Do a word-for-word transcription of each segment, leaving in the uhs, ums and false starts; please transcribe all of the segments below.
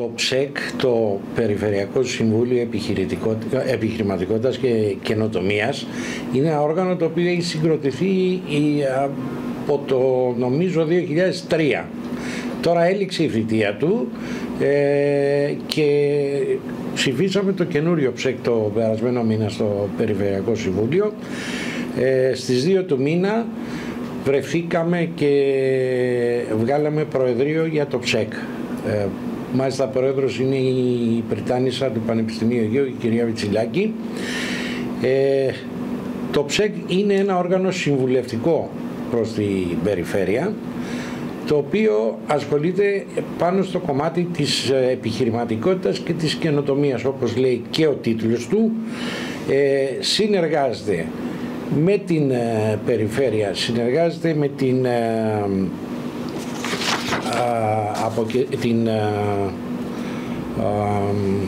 Το ΨΕΚ, το Περιφερειακό Συμβούλιο Επιχειρηματικότητας και Καινοτομίας, είναι ένα όργανο το οποίο έχει συγκροτηθεί από το νομίζω δύο χιλιάδες τρία. Τώρα έληξε η θητεία του ε, και ψηφίσαμε το καινούριο ΨΕΚ το περασμένο μήνα στο Περιφερειακό Συμβούλιο. Ε, στις δύο του μήνα βρεθήκαμε και βγάλαμε προεδρείο για το ΨΕΚ. Ε, μάλιστα πρόεδρος είναι η Πριτάνισσα του Πανεπιστημίου Αιγαίου, η κυρία Βιτσιλάκη. Ε, το ΨΕΚ είναι ένα όργανο συμβουλευτικό προς την περιφέρεια, το οποίο ασχολείται πάνω στο κομμάτι της επιχειρηματικότητας και της καινοτομίας, όπως λέει και ο τίτλος του. Ε, συνεργάζεται με την ε, περιφέρεια, συνεργάζεται με την, ε, α, από, την ε, α,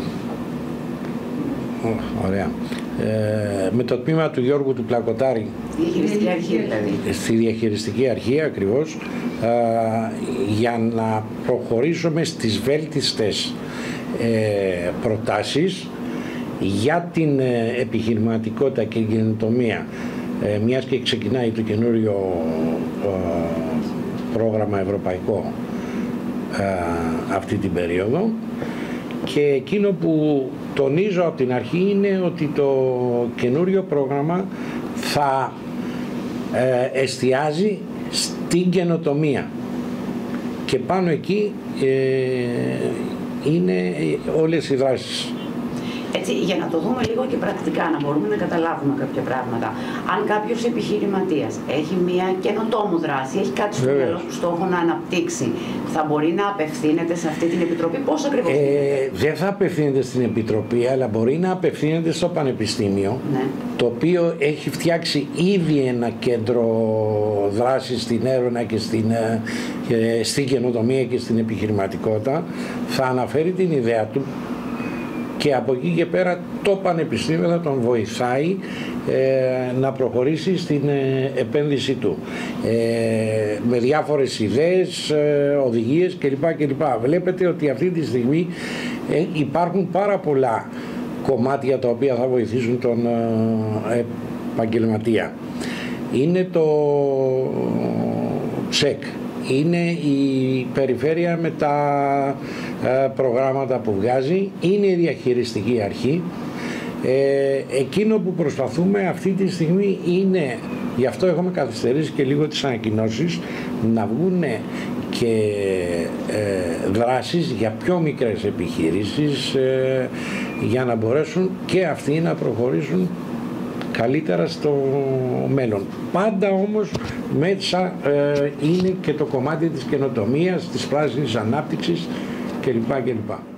ωραία. Ε, με το τμήμα του Γιώργου του Πλακοτάρη, διαχειριστική αρχή, δηλαδή. στη διαχειριστική αρχή ακριβώς, ε, για να προχωρήσουμε στις βέλτιστες ε, προτάσεις για την ε, επιχειρηματικότητα και καινοτομία, ε, μιας και ξεκινάει το καινούριο ε, πρόγραμμα ευρωπαϊκό ε, αυτή την περίοδο. Και εκείνο που τονίζω από την αρχή είναι ότι το καινούριο πρόγραμμα θα ε, εστιάζει στην καινοτομία και πάνω εκεί ε, είναι όλες οι δράσεις. Έτσι, για να το δούμε λίγο και πρακτικά, να μπορούμε να καταλάβουμε κάποια πράγματα. Αν κάποιος επιχειρηματίας έχει μια καινοτόμο δράση, έχει κάτι στο μυαλό του στόχο να αναπτύξει, θα μπορεί να απευθύνεται σε αυτή την επιτροπή? Πώς ακριβώς? Ε, δεν θα απευθύνεται στην επιτροπή, αλλά μπορεί να απευθύνεται στο πανεπιστήμιο, ναι, το οποίο έχει φτιάξει ήδη ένα κέντρο δράσης στην έρευνα και στην, και στην καινοτομία και στην επιχειρηματικότητα. Θα αναφέρει την ιδέα του και από εκεί και πέρα το Πανεπιστήμιο θα τον βοηθάει ε, να προχωρήσει στην ε, επένδυση του ε, με διάφορες ιδέες, ε, οδηγίες κλπ. κλπ. Βλέπετε ότι αυτή τη στιγμή ε, υπάρχουν πάρα πολλά κομμάτια τα οποία θα βοηθήσουν τον ε, επαγγελματία. Είναι το ΨΕΚ, είναι η περιφέρεια με τα ε, προγράμματα που βγάζει, είναι η διαχειριστική αρχή. Ε, εκείνο που προσπαθούμε αυτή τη στιγμή είναι, γι' αυτό έχουμε καθυστερήσει και λίγο τις ανακοινώσεις, να βγουν και ε, δράσεις για πιο μικρές επιχειρήσεις, ε, για να μπορέσουν και αυτοί να προχωρήσουν καλύτερα στο μέλλον. Πάντα όμως μέσα ε, είναι και το κομμάτι της καινοτομίας, της πράσινης ανάπτυξης κλπ. κλπ.